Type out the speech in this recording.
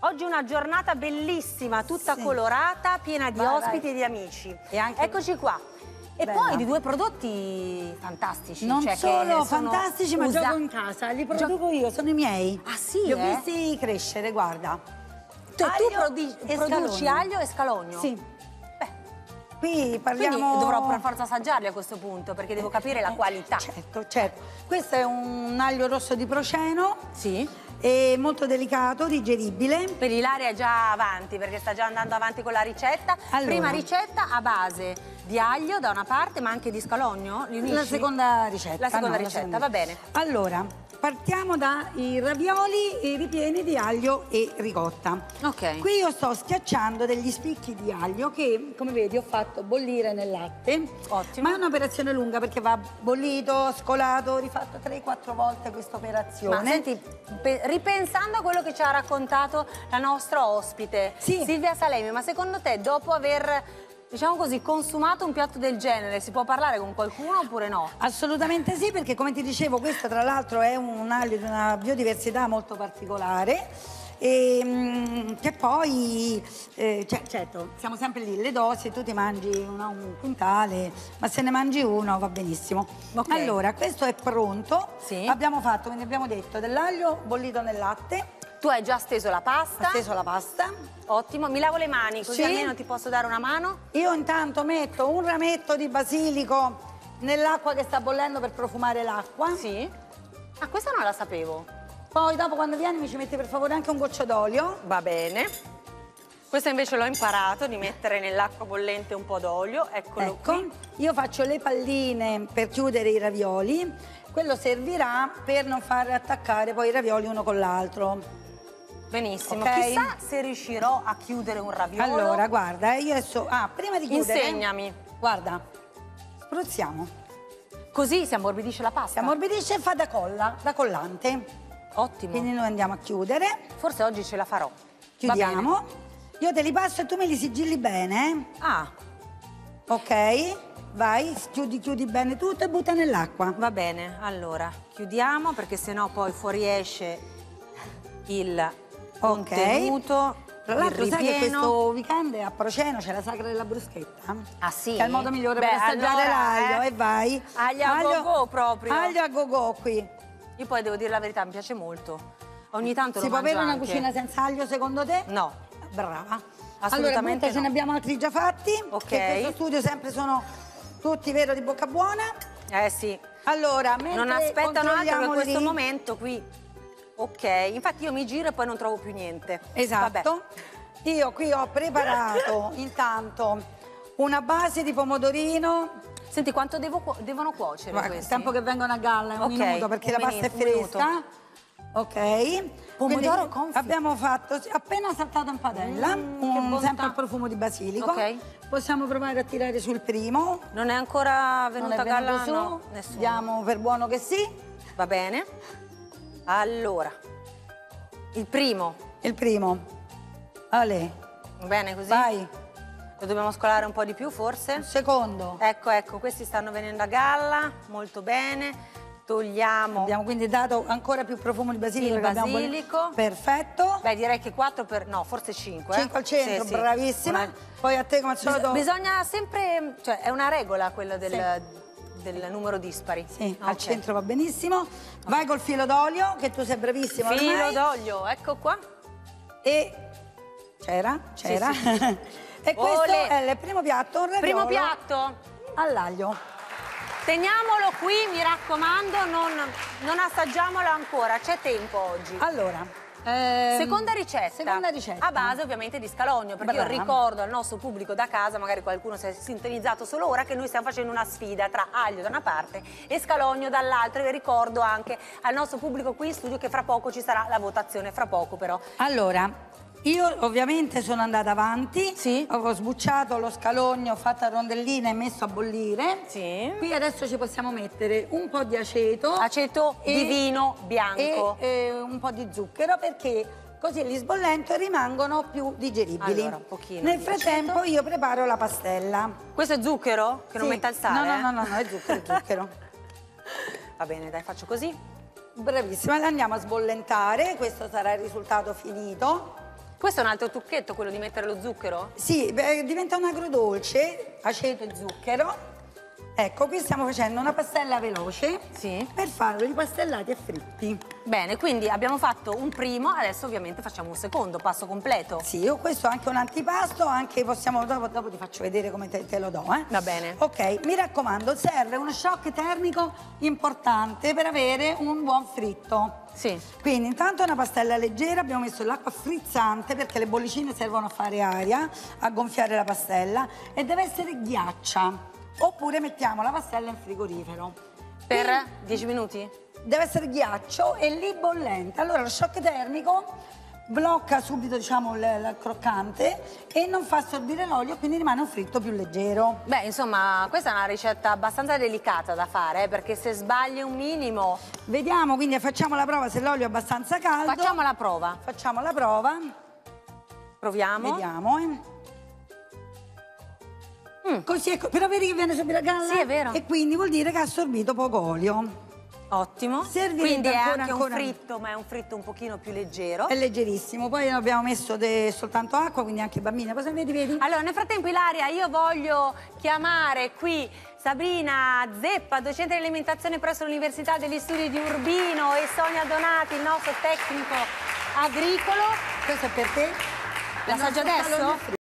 Oggi una giornata bellissima, tutta colorata, piena di ospiti e di amici. E anche... Eccoci qua. E poi di due prodotti fantastici. Non cioè solo fantastici, ma gioco in casa. Li produco io, sono i miei. Ah sì? Li ho visti crescere, guarda. Tu produci aglio e scalogno? Sì. Qui parliamo... Quindi dovrò per forza assaggiarli a questo punto, perché devo capire la qualità. Certo, certo. Questo è un aglio rosso di Proceno. Sì. È molto delicato, digeribile. Per Ilaria è già avanti, perché sta già andando avanti con la ricetta. Allora. Prima ricetta a base di aglio da una parte, ma anche di scalogno? Li unisci? La seconda ricetta. La seconda ricetta, va bene. Allora, partiamo dai ravioli ripieni di aglio e ricotta. Ok. Qui io sto schiacciando degli spicchi di aglio che, come vedi, ho fatto bollire nel latte. Ottimo. Ma è un'operazione lunga perché va bollito, scolato, rifatto 3-4 volte questa operazione. Ma senti, ripensando a quello che ci ha raccontato la nostra ospite, Silvia Salemi, ma secondo te dopo aver, diciamo così, consumato un piatto del genere, si può parlare con qualcuno oppure no? Assolutamente sì, perché come ti dicevo, questo tra l'altro è un aglio di una biodiversità molto particolare. E che poi, certo, siamo sempre lì, le dosi, tu ti mangi un quintale, ma se ne mangi uno va benissimo. Okay. Allora, questo è pronto. Sì. Abbiamo fatto, come abbiamo detto, dell'aglio bollito nel latte. Tu hai già steso la pasta. Ho steso la pasta. Ottimo, mi lavo le mani così almeno ti posso dare una mano. Io intanto metto un rametto di basilico nell'acqua che sta bollendo per profumare l'acqua. Sì. Ah, questa non la sapevo. Poi dopo quando vieni mi ci metti per favore anche un goccio d'olio. Va bene. Questo invece l'ho imparato, di mettere nell'acqua bollente un po' d'olio. Eccolo qui. Io faccio le palline per chiudere i ravioli. Quello servirà per non far attaccare poi i ravioli uno con l'altro. Benissimo. Okay. Chissà se riuscirò a chiudere un raviolo. Allora, guarda, io adesso... prima di chiudere... Insegnami. Guarda, spruzziamo. Così si ammorbidisce la pasta. Si ammorbidisce e fa da colla, da collante. Ottimo. Quindi noi andiamo a chiudere. Forse oggi ce la farò. Chiudiamo. Io te li passo e tu me li sigilli bene. Ah. Ok, vai, chiudi bene tutto e butta nell'acqua. Va bene, allora, chiudiamo perché sennò poi fuoriesce il contenuto. Tra l'altro sai che questo weekend a Proceno c'è la sagra della bruschetta? Ah sì? Che è il modo migliore per assaggiare l'aglio, e vai. Aglio a go-go proprio. Aglio a go-go qui. Io poi devo dire la verità, mi piace molto. Ogni tanto lo Si può mangio avere una anche. cucina senza aglio secondo te? No. Brava. Assolutamente allora, ce ne abbiamo altri già fatti. Ok. Che in questo studio sempre sono tutti, vero, di bocca buona. Sì. Allora, non aspettano altro che questo lì. momento qui. Ok, infatti io mi giro e poi non trovo più niente. Esatto. Vabbè. Io qui ho preparato intanto una base di pomodorino. Senti, quanto devono cuocere questi? Il tempo che vengono a galla è un minuto perché la pasta è fresca. Ok. Pomodoro confit. Abbiamo fatto appena saltato in padella, sempre il profumo di basilico. Ok. Possiamo provare a tirare sul primo. Non è ancora venuto a galla? Su. No, nessuno. Diamo per buono che sì. Va bene. Allora, il primo. Il primo. Ale. Va bene così? Vai. Lo dobbiamo scolare un po' di più forse? Un secondo. Ecco, questi stanno venendo a galla, molto bene. Togliamo. Abbiamo quindi dato ancora più profumo di basilico. Il basilico. Perfetto. Beh, direi che 4 per... no, forse 5. 5 al centro, sì, bravissima. Poi a te come al solito... Bisogna sempre... cioè, è una regola quello del numero dispari. Sì, al centro va benissimo. Vai col filo d'olio, che tu sei bravissimo ormai. Filo d'olio, ecco qua. E... C'era? Sì. E questo è il primo piatto, un raviolo. Primo piatto. All'aglio. Teniamolo qui, mi raccomando, non assaggiamolo ancora, c'è tempo oggi. Allora, seconda ricetta. A base ovviamente di scalogno, perché io ricordo al nostro pubblico da casa, magari qualcuno si è sintonizzato solo ora, che noi stiamo facendo una sfida tra aglio da una parte e scalogno dall'altra. Io ricordo anche al nostro pubblico qui in studio che fra poco ci sarà la votazione, fra poco però. Allora, io ovviamente sono andata avanti, ho sbucciato lo scalogno, ho fatto a rondelline e messo a bollire. Sì. Qui adesso ci possiamo mettere un po' di aceto. Aceto di vino bianco. E un po' di zucchero, perché così gli sbollenti rimangono più digeribili. Allora, un pochino. Nel frattempo io preparo la pastella. Questo è zucchero? Che non metta il sale? No, è zucchero, Va bene, dai, faccio così. Bravissima, la andiamo a sbollentare, questo sarà il risultato finito. Questo è un altro trucchetto, quello di mettere lo zucchero? Sì, diventa un agrodolce, aceto e zucchero. Ecco, qui stiamo facendo una pastella veloce per farli pastellati e fritti. Bene, quindi abbiamo fatto un primo, adesso ovviamente facciamo un secondo passo completo. Sì, io questo è anche un antipasto, anche possiamo, dopo ti faccio vedere come te lo do. Va bene. Ok, mi raccomando, serve uno shock termico importante per avere un buon fritto. Sì. Quindi intanto una pastella leggera, abbiamo messo l'acqua frizzante perché le bollicine servono a fare aria, a gonfiare la pastella, e deve essere ghiaccia. Oppure mettiamo la pastella in frigorifero. Per 10 minuti? Deve essere ghiaccio e lì bollente. Allora lo shock termico blocca subito, diciamo, il croccante e non fa assorbire l'olio, quindi rimane un fritto più leggero. Beh, insomma, questa è una ricetta abbastanza delicata da fare, perché se sbagli un minimo... Vediamo, quindi facciamo la prova se l'olio è abbastanza caldo. Facciamo la prova. Facciamo la prova. Proviamo. Vediamo. Così ecco, però vedi che viene subito a galla? Sì, è vero. E quindi vuol dire che ha assorbito poco olio. Ottimo. Quindi è anche un fritto, ma è un fritto un pochino più leggero. È leggerissimo. Poi abbiamo messo soltanto acqua, quindi anche i bambini. Cosa vedi? Allora, nel frattempo, Ilaria, io voglio chiamare qui Sabrina Zeppa, docente di alimentazione presso l'Università degli Studi di Urbino, e Sonia Donati, il nostro tecnico agricolo. Questo è per te. L'assaggio adesso?